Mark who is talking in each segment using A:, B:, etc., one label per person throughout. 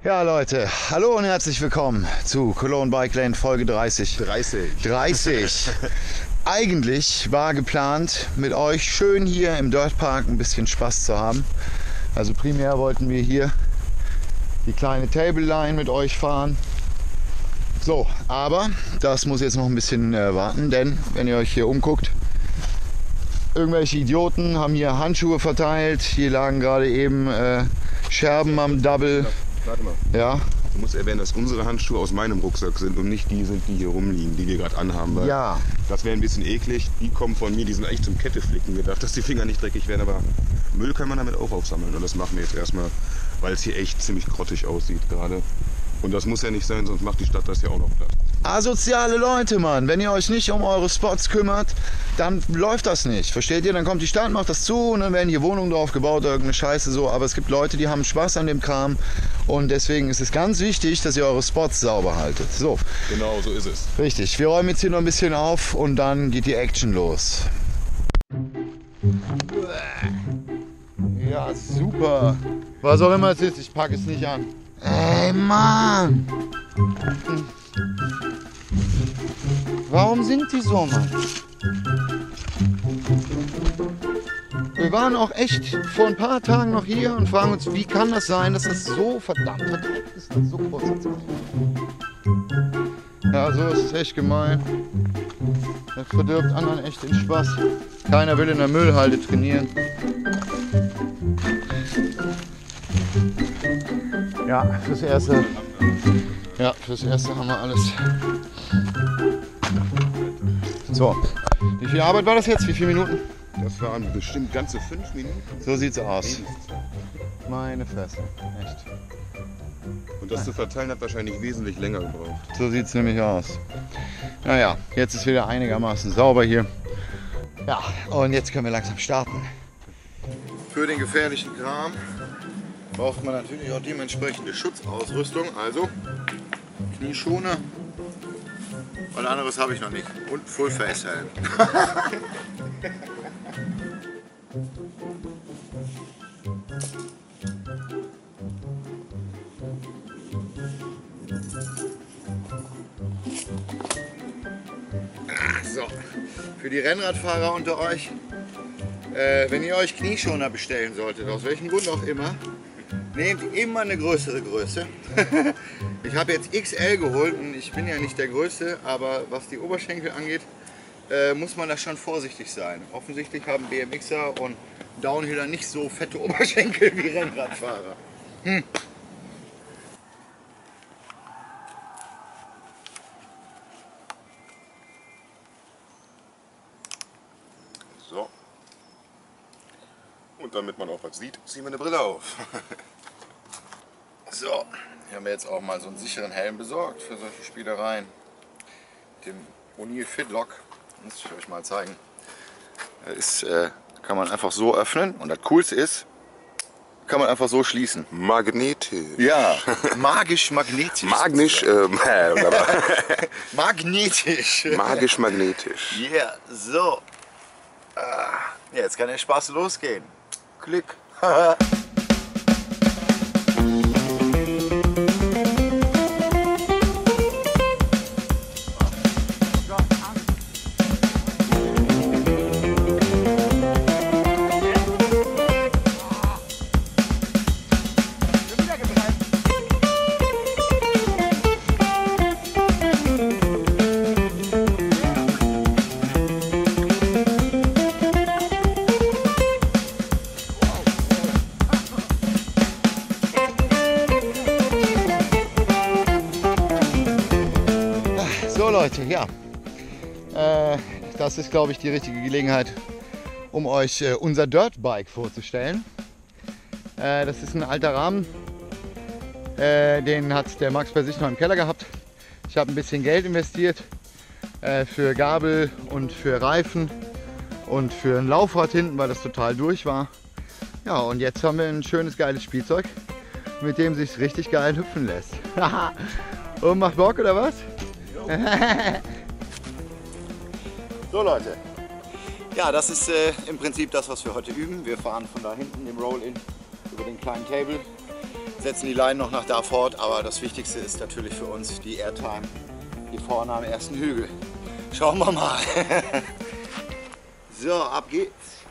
A: Ja Leute, hallo und herzlich willkommen zu Cologne Bike Lane Folge 30. 30. Eigentlich war geplant, mit euch schön hier im Dirtpark ein bisschen Spaß zu haben. Also primär wollten wir hier die kleine Table Line mit euch fahren. So, aber das muss jetzt noch ein bisschen warten, denn wenn ihr euch hier umguckt, irgendwelche Idioten haben hier Handschuhe verteilt. Hier lagen gerade eben Scherben am Double.
B: Warte mal.
A: Ja.
B: Du musst erwähnen, dass unsere Handschuhe aus meinem Rucksack sind und nicht die sind, die hier rumliegen, die wir gerade anhaben. Weil
A: Ja.
B: das wäre ein bisschen eklig. Die kommen von mir, die sind eigentlich zum Ketteflicken gedacht, dass die Finger nicht dreckig werden. Aber Müll kann man damit auch aufsammeln. Und das machen wir jetzt erstmal, weil es hier echt ziemlich grottig aussieht gerade. Und das muss ja nicht sein, sonst macht die Stadt das ja auch noch platt.
A: Asoziale Leute, Mann. Wenn ihr euch nicht um eure Spots kümmert, dann läuft das nicht. Versteht ihr? Dann kommt die Stadt, macht das zu und dann werden hier Wohnungen drauf gebaut, irgendeine Scheiße so. Aber es gibt Leute, die haben Spaß an dem Kram und deswegen ist es ganz wichtig, dass ihr eure Spots sauber haltet. So.
B: Genau, so ist es.
A: Richtig. Wir räumen jetzt hier noch ein bisschen auf und dann geht die Action los. Ja, super. Was auch immer es ist, ich packe es nicht an. Ey, Mann! Warum sind die so, Mann? Wir waren auch echt vor ein paar Tagen noch hier und fragen uns, wie kann das sein, dass das so verdammt verdreckt ist nach so kurzer Zeit. Ja, so ist es echt gemein. Das verdirbt anderen echt den Spaß. Keiner will in der Müllhalde trainieren. Ja, fürs Erste haben wir alles. So, wie viel Arbeit war das jetzt? Wie viele Minuten?
B: Das waren bestimmt ganze 5 Minuten.
A: So sieht's aus. Meine Fresse, echt.
B: Und das zu verteilen hat wahrscheinlich wesentlich länger gebraucht.
A: So sieht's nämlich aus. Naja, jetzt ist wieder einigermaßen sauber hier. Ja, und jetzt können wir langsam starten. Für den gefährlichen Kram braucht man natürlich auch dementsprechende Schutzausrüstung, also Knieschoner. Was anderes habe ich noch nicht. Und Full Face Helm. So, für die Rennradfahrer unter euch, wenn ihr euch Knieschoner bestellen solltet, aus welchem Grund auch immer, nehmt immer eine größere Größe. Ich habe jetzt XL geholt und ich bin ja nicht der Größte, aber was die Oberschenkel angeht, muss man da schon vorsichtig sein. Offensichtlich haben BMXer und Downhiller nicht so fette Oberschenkel wie Rennradfahrer.
B: So. Und damit man auch was sieht, ziehen wir eine Brille auf.
A: So, hier haben wir jetzt auch mal so einen sicheren Helm besorgt für solche Spielereien. Dem O'Neill Fitlock, muss ich euch mal zeigen. Das kann man einfach so öffnen und das Coolste ist, kann man einfach so schließen.
B: Magnetisch.
A: Ja, magisch-magnetisch.
B: Magnetisch.
A: Magnetisch.
B: Magisch-magnetisch.
A: Yeah, so. Jetzt kann der Spaß losgehen. Klick. So Leute, ja, das ist glaube ich die richtige Gelegenheit, um euch unser Dirtbike vorzustellen. Das ist ein alter Rahmen, den hat der Max bei sich noch im Keller gehabt. Ich habe ein bisschen Geld investiert für Gabel und für Reifen und für ein Laufrad hinten, weil das total durch war. Ja, und jetzt haben wir ein schönes, geiles Spielzeug, mit dem sich richtig geil hüpfen lässt. Und macht Bock oder was? So Leute, ja, das ist im Prinzip das, was wir heute üben. Wir fahren von da hinten im Roll-In über den kleinen Table setzen die Leinen noch nach da fort, aber das Wichtigste ist natürlich für uns die Airtime hier vorne am ersten Hügel. Schauen wir mal. So, ab geht's.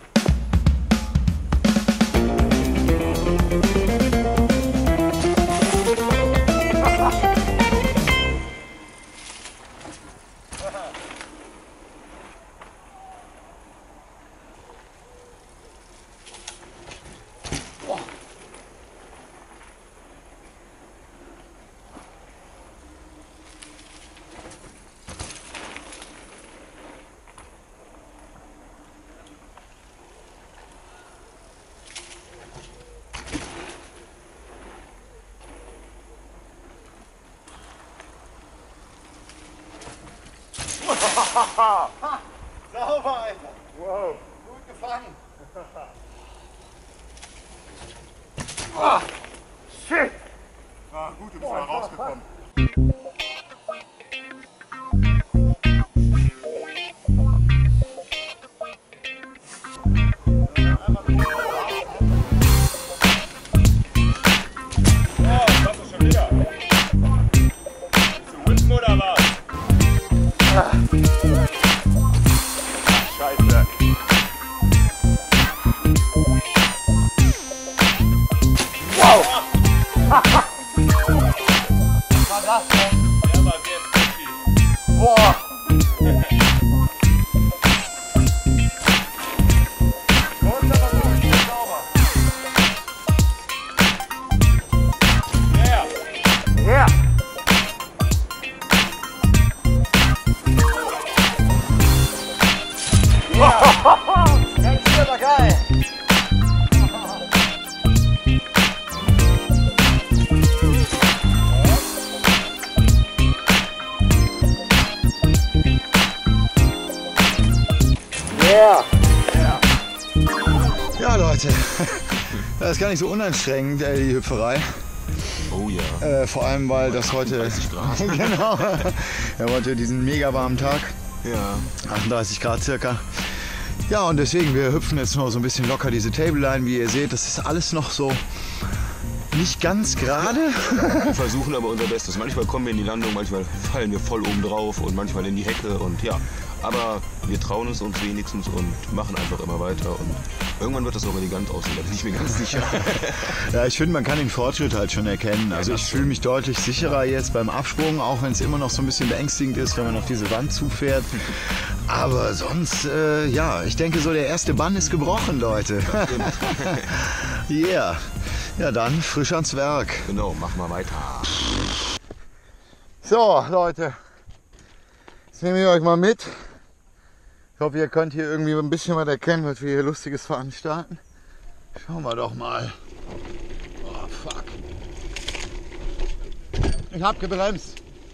A: Sauber, Alter. Wow. Gut gefangen. Oh, shit.
B: Ah, gut, du bist mal rausgekommen.
A: Ja Leute, das ist gar nicht so unanstrengend, die Hüpferei.
B: Oh ja.
A: Vor allem, weil das heute, genau, wir haben heute diesen mega warmen Tag,
B: Ja.
A: 38 Grad circa. Ja, und deswegen, wir hüpfen jetzt noch so ein bisschen locker diese Table Line, wie ihr seht, das ist alles noch so nicht ganz gerade.
B: Wir versuchen aber unser Bestes. Manchmal kommen wir in die Landung, manchmal fallen wir voll oben drauf und manchmal in die Hecke und ja. Aber wir trauen es uns wenigstens und machen einfach immer weiter und irgendwann wird das auch elegant aussehen, da bin ich mir ganz sicher.
A: Ja, ich finde, man kann den Fortschritt halt schon erkennen. Also ich fühle mich deutlich sicherer jetzt beim Absprung, auch wenn es immer noch so ein bisschen beängstigend ist, wenn man auf diese Wand zufährt. Aber sonst, ja, ich denke so, der erste Bann ist gebrochen, Leute. Yeah. Ja, dann frisch ans Werk.
B: Genau, mach mal weiter.
A: So, Leute, jetzt nehme ich euch mal mit. Ich hoffe, ihr könnt hier irgendwie ein bisschen was erkennen, was wir hier Lustiges veranstalten. Schauen wir doch mal. Oh, fuck. Ich hab gebremst.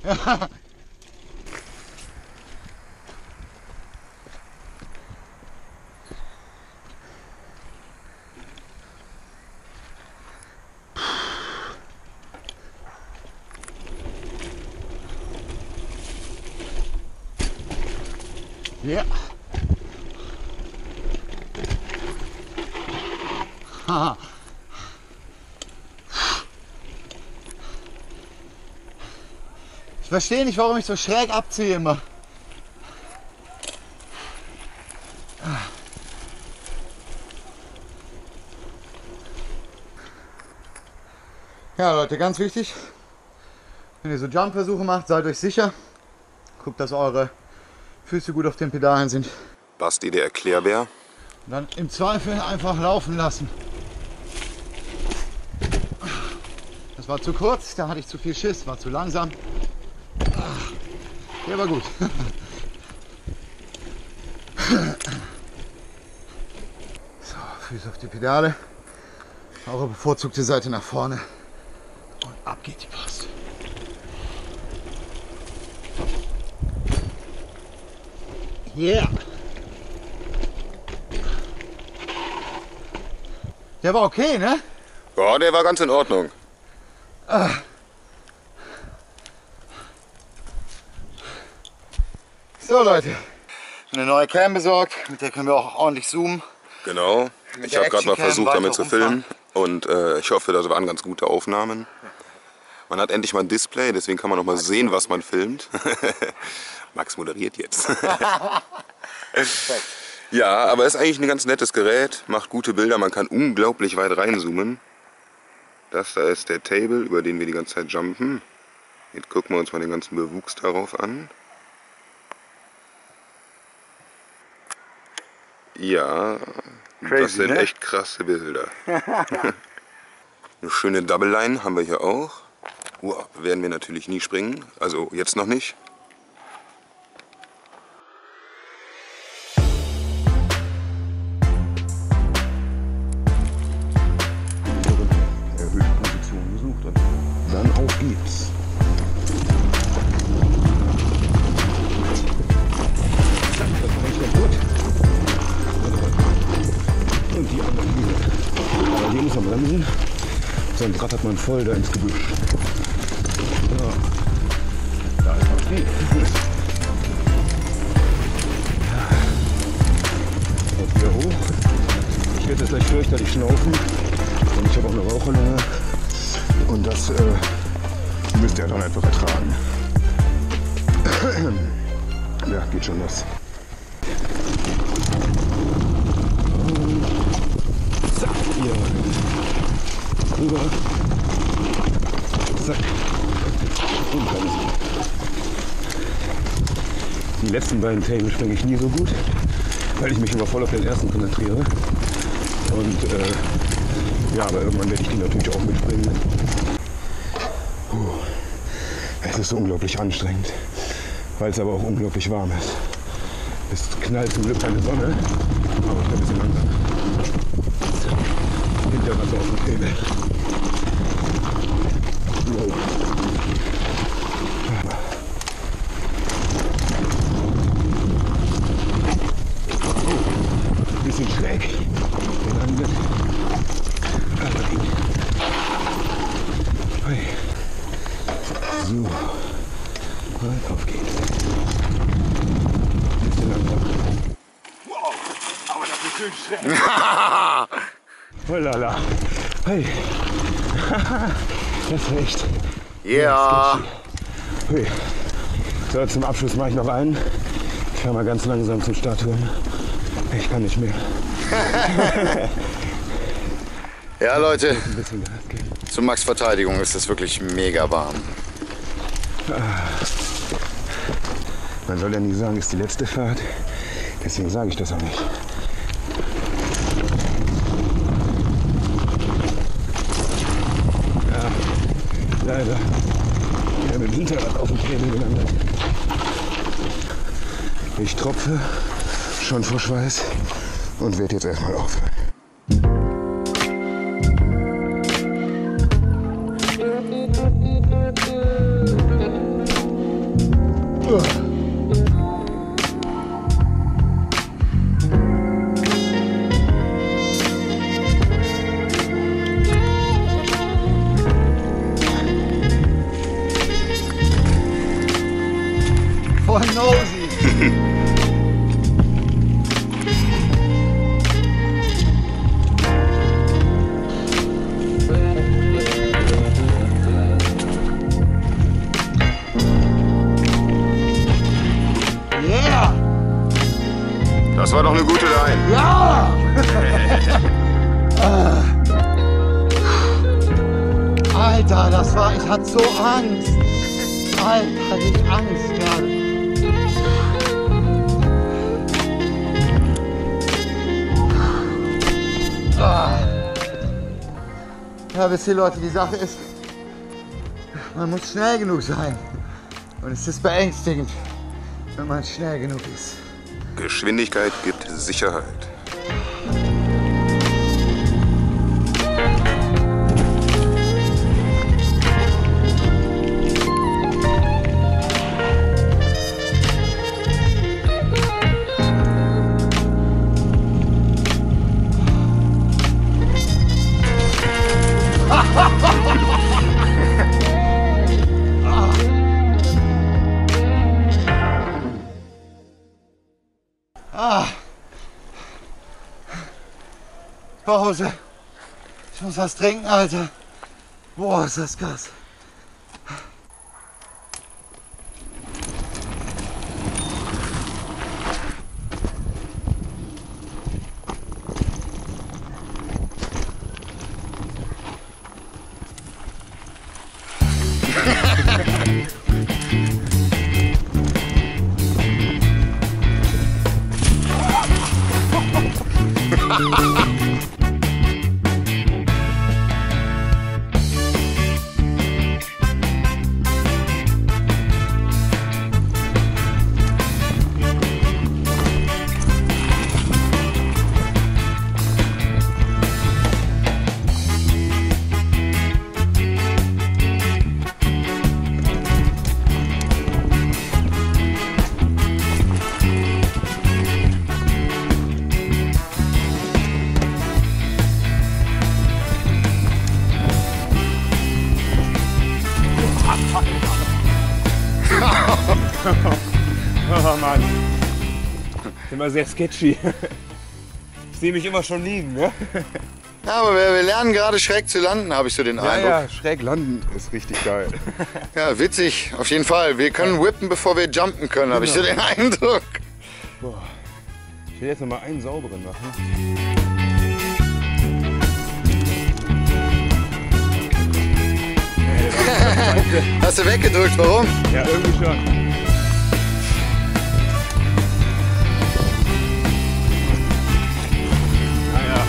A: Ja. Haha. Ich verstehe nicht, warum ich so schräg abziehe immer. Ja Leute, ganz wichtig, wenn ihr so Jump-Versuche macht, seid euch sicher. Guckt, dass eure Füße gut auf den Pedalen sind.
B: Basti, der Erklärbär.
A: Und dann im Zweifel einfach laufen lassen. Das war zu kurz, da hatte ich zu viel Schiss, war zu langsam. Der war gut. So, Füße auf die Pedale. Eure bevorzugte Seite nach vorne. Und ab geht die Post. Yeah. Der war okay, ne?
B: Ja, der war ganz in Ordnung.
A: So Leute, eine neue Cam besorgt, mit der können wir auch ordentlich zoomen.
B: Genau.
A: Mit
B: Ich
A: der
B: habe gerade mal
A: Actioncam
B: versucht, damit zu
A: weiter
B: filmen. Und ich hoffe, das waren ganz gute Aufnahmen. Man hat endlich mal ein Display, deswegen kann man noch mal sehen, was man filmt. Max moderiert jetzt. Ja, aber ist eigentlich ein ganz nettes Gerät, macht gute Bilder, man kann unglaublich weit reinzoomen. Das da ist der Table, über den wir die ganze Zeit jumpen. Jetzt gucken wir uns mal den ganzen Bewuchs darauf an. Ja, crazy, das sind echt krasse Bilder. Eine schöne Double Line haben wir hier auch. Wow, werden wir natürlich nie springen, also jetzt noch nicht. Erhöhte Position gesucht und dann auf geht's. Und die anderen wieder. Aber hier muss man bremsen, sonst rattert man voll da ins Gebüsch. Ja. Da ist was geht. Jetzt wieder hoch. Ich werde jetzt gleich fürchterlich schnaufen. Und ich habe auch eine Raucherlunge. Und das müsst ihr dann einfach ertragen. Ja, geht schon los. Zack, hier. Rüber. Zack. Und bremsen. Die letzten beiden Tables springe ich nie so gut, weil ich mich immer voll auf den ersten konzentriere. Und ja, aber irgendwann werde ich die natürlich auch mitspringen. Es ist so unglaublich anstrengend, weil es aber auch unglaublich warm ist. Es knallt zum Glück keine Sonne, aber ich bin ein bisschen langsam. Hinterwasser auf dem Table. Wow. Ein bisschen schräg. Gelandet. Aber geht. Hey. So. Und auf geht's. Ein bisschen langsam. Wow, aber das ist schön schräg. Oh lala. Hey. Das ist echt.
A: Ja.
B: Hey. So, zum Abschluss mache ich noch einen. Ich fahre mal ganz langsam zum Startturm. Ich kann nicht mehr.
A: Ja, Leute,
B: Ein bisschen Gas geben.
A: zu Max' Verteidigung ist es wirklich mega warm.
B: Man soll ja nie sagen, ist die letzte Fahrt. Deswegen sage ich das auch nicht. Ja, leider. Wir haben im Hinterrad auf dem Training gelandet. Ich tropfe schon vor Schweiß und werde jetzt erstmal aufhören.
A: Voll nosy. Yeah!
B: Das war doch eine gute Line.
A: Ja! Alter, das war, ich hatte so Angst. Alter, die Angst gerade. Ja, wisst ihr Leute, die Sache ist, man muss schnell genug sein. Und es ist beängstigend, wenn man schnell genug ist.
B: Geschwindigkeit gibt Sicherheit.
A: Pause. Ich muss was trinken, Alter. Boah, ist das krass.
B: Oh Mann, immer sehr sketchy. Ich sehe mich immer schon liegen, ne?
A: Ja, aber wir lernen gerade schräg zu landen, habe ich so den Eindruck.
B: Ja, schräg landen ist richtig geil.
A: Ja, witzig, auf jeden Fall. Wir können whippen, bevor wir jumpen können, habe ich so den Eindruck.
B: Boah. Ich will jetzt noch mal einen sauberen machen.
A: Hast du weggedrückt, warum?
B: Ja, irgendwie schon. Naja.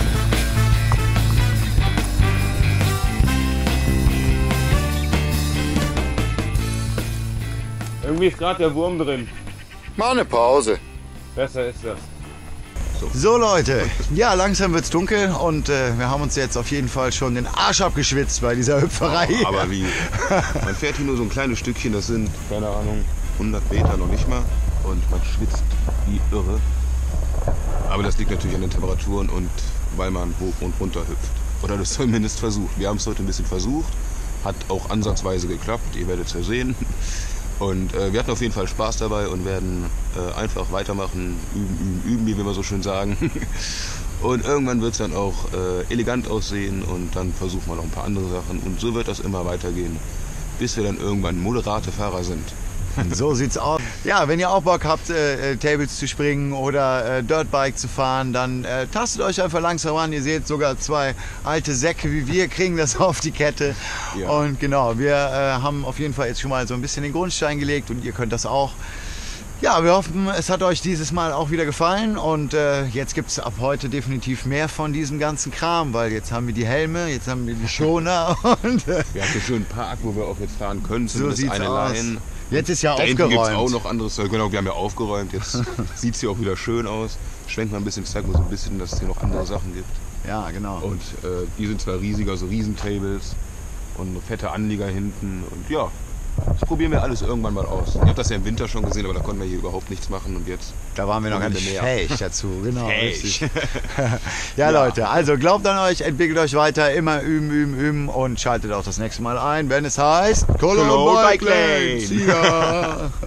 B: Irgendwie ist gerade der Wurm drin.
A: Mal eine Pause.
B: Besser ist das.
A: So Leute, ja langsam wird's dunkel und wir haben uns jetzt auf jeden Fall schon den Arsch abgeschwitzt bei dieser Hüpferei.
B: Oh, aber wie? Man fährt hier nur so ein kleines Stückchen, das sind, keine Ahnung, 100 Meter noch nicht mal und man schwitzt wie irre. Aber das liegt natürlich an den Temperaturen und weil man hoch und runter hüpft. Oder das zumindest versucht. Wir haben es heute ein bisschen versucht, hat auch ansatzweise geklappt, ihr werdet es ja sehen. Und wir hatten auf jeden Fall Spaß dabei und werden einfach weitermachen, üben, wie wir immer so schön sagen. Und irgendwann wird es dann auch elegant aussehen und dann versuchen wir noch ein paar andere Sachen. Und so wird das immer weitergehen, bis wir dann irgendwann moderate Fahrer sind.
A: So sieht's aus. Ja, wenn ihr auch Bock habt, Tables zu springen oder Dirtbike zu fahren, dann tastet euch einfach langsam ran. Ihr seht, sogar zwei alte Säcke wie wir kriegen das auf die Kette. Ja. Und genau, wir haben auf jeden Fall jetzt schon mal so ein bisschen den Grundstein gelegt und ihr könnt das auch. Ja, wir hoffen, es hat euch dieses Mal auch wieder gefallen und jetzt gibt es ab heute definitiv mehr von diesem ganzen Kram, weil jetzt haben wir die Helme, jetzt haben wir die Schoner und
B: wir haben hier schon einen Park, wo wir auch jetzt fahren können,
A: so sieht's
B: eine
A: aus.
B: Line.
A: Jetzt ist ja
B: da
A: aufgeräumt.
B: Gibt es auch noch anderes Zeug. Genau, wir haben ja aufgeräumt. Jetzt sieht es hier auch wieder schön aus. Schwenkt mal ein bisschen, zeigt mal so ein bisschen, dass es hier noch andere Sachen gibt.
A: Ja, genau.
B: Und die sind zwar riesiger, so Riesentables und fette Anlieger hinten. Und ja, das probieren wir alles irgendwann mal aus. Ihr habt das ja im Winter schon gesehen, aber da konnten wir hier überhaupt nichts machen. Und jetzt
A: da waren wir noch gar nicht fähig dazu. Genau.
B: Fähig.
A: Ja, Leute, also glaubt an euch, entwickelt euch weiter, immer üben und schaltet auch das nächste Mal ein, wenn es heißt
B: Cologne Bike Lane.
A: Ja.